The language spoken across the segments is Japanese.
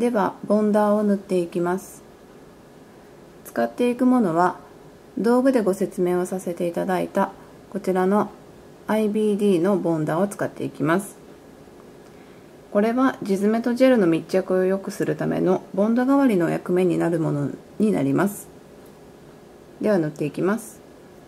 ではボンダーを塗っていきます。使っていくものは道具でご説明をさせていただいたこちらの IBD のボンダーを使っていきます。これは地爪とジェルの密着を良くするためのボンド代わりの役目になるものになります。では塗っていきます。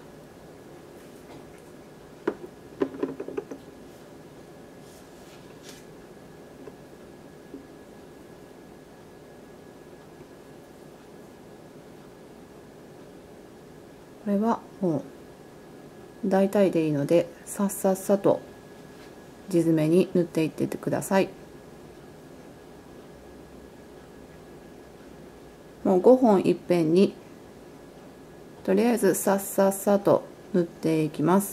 これはもう大体でいいのでさっさっさと地爪に塗っていってください。もう5本いっぺんにとりあえずさっさっさと塗っていきます。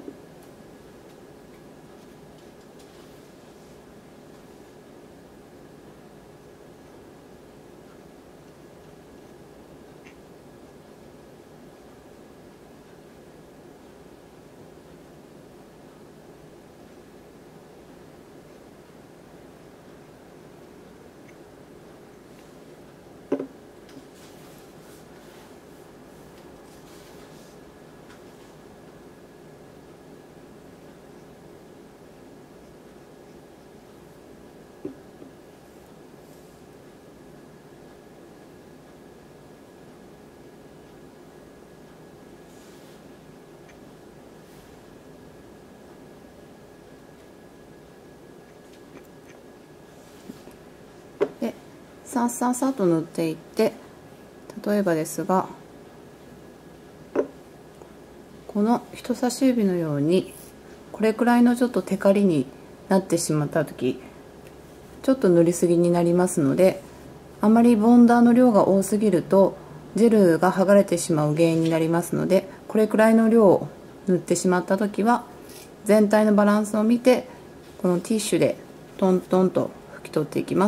でさっさっさと塗っていって、例えばですがこの人差し指のようにこれくらいのちょっとテカリになってしまった時、ちょっと塗りすぎになりますので、あまりボンダーの量が多すぎるとジェルが剥がれてしまう原因になりますので、これくらいの量を塗ってしまった時は全体のバランスを見てこのティッシュでトントンと拭き取っていきます。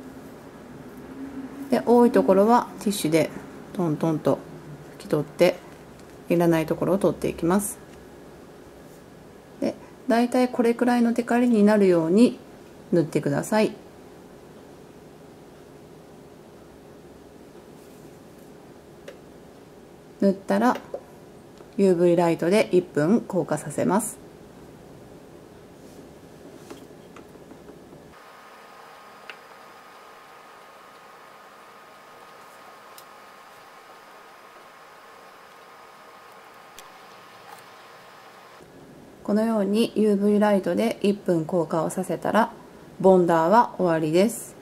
で多いところはティッシュでトントンと拭き取っていらないところを取っていきます。でだいたいこれくらいのテカリになるように塗ってください。塗ったら UV ライトで1分硬化させます。このように UV ライトで1分硬化をさせたらボンダーは終わりです。